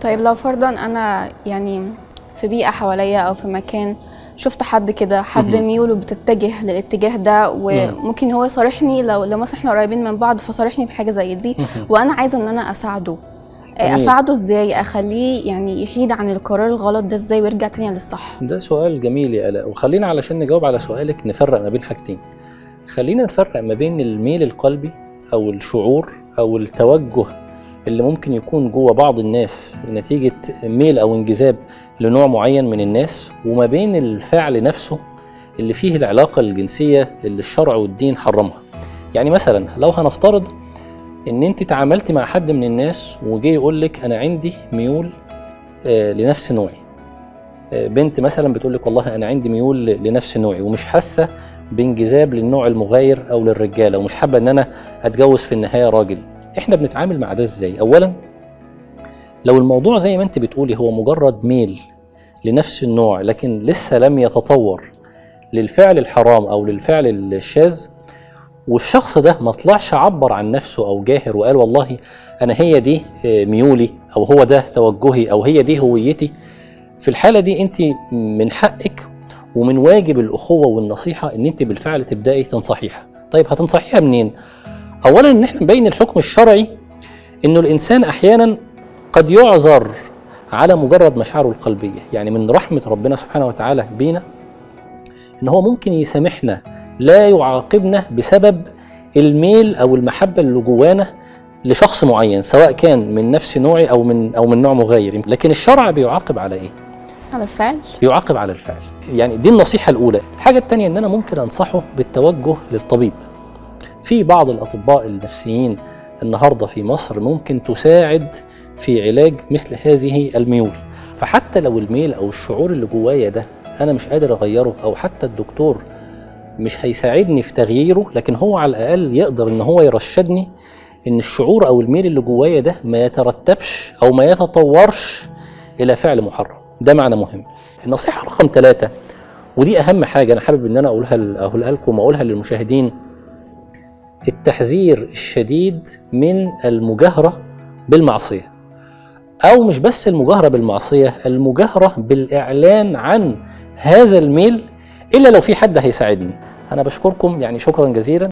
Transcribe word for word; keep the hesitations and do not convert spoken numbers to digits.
طيب لو فرضا انا يعني في بيئة حواليا او في مكان شفت حد كده، حد ميوله بتتجه للاتجاه ده، وممكن هو يصارحني لو لو مثلا احنا قريبين من بعض فصارحني بحاجة زي دي وانا عايزة ان انا اساعده، اساعده ازاي؟ اخليه يعني يحيد عن القرار الغلط ده ازاي ويرجع تاني للصح؟ ده سؤال جميل يا آلاء، وخلينا علشان نجاوب على سؤالك نفرق ما بين حاجتين. خلينا نفرق ما بين الميل القلبي او الشعور او التوجه اللي ممكن يكون جوه بعض الناس نتيجة ميل او انجذاب لنوع معين من الناس، وما بين الفعل نفسه اللي فيه العلاقة الجنسية اللي الشرع والدين حرمها. يعني مثلا لو هنفترض ان انت تعاملتي مع حد من الناس وجي يقول لك انا عندي ميول آه لنفس نوعي، آه بنت مثلا بتقول لك والله انا عندي ميول لنفس نوعي ومش حاسه بانجذاب للنوع المغاير او للرجاله ومش حابه ان انا اتجوز في النهايه راجل، احنا بنتعامل مع ده ازاي؟ اولا لو الموضوع زي ما انت بتقولي هو مجرد ميل لنفس النوع لكن لسه لم يتطور للفعل الحرام او للفعل الشاذ، والشخص ده ما طلعش عبر عن نفسه او جاهر وقال والله انا هي دي ميولي او هو ده توجهي او هي دي هويتي، في الحالة دي انت من حقك ومن واجب الاخوة والنصيحة ان انت بالفعل تبدأي تنصحيها. طيب هتنصحيها منين؟ اولا ان احنا نبين الحكم الشرعي انه الانسان احيانا قد يعذر على مجرد مشاعره القلبية، يعني من رحمة ربنا سبحانه وتعالى بينا ان هو ممكن يسامحنا لا يعاقبنا بسبب الميل او المحبه اللي جوانا لشخص معين سواء كان من نفس نوعي او من او من نوع مغاير، لكن الشرع بيعاقب على ايه؟ على الفعل. بيعاقب على الفعل. يعني دي النصيحه الاولى. الحاجه الثانيه ان انا ممكن انصحه بالتوجه للطبيب. في بعض الاطباء النفسيين النهارده في مصر ممكن تساعد في علاج مثل هذه الميول، فحتى لو الميل او الشعور اللي جوايا ده انا مش قادر اغيره او حتى الدكتور مش هيساعدني في تغييره، لكن هو على الأقل يقدر إن هو يرشدني إن الشعور أو الميل اللي جوايا ده ما يترتبش أو ما يتطورش إلى فعل محرم. ده معنى مهم. النصيحة رقم ثلاثة ودي أهم حاجة أنا حابب إن أنا أقولها أقولها لكم وأقولها للمشاهدين، التحذير الشديد من المجاهرة بالمعصية، أو مش بس المجاهرة بالمعصية، المجاهرة بالإعلان عن هذا الميل إلا لو في حد هيساعدني. أنا بشكركم يعني شكرا جزيلا.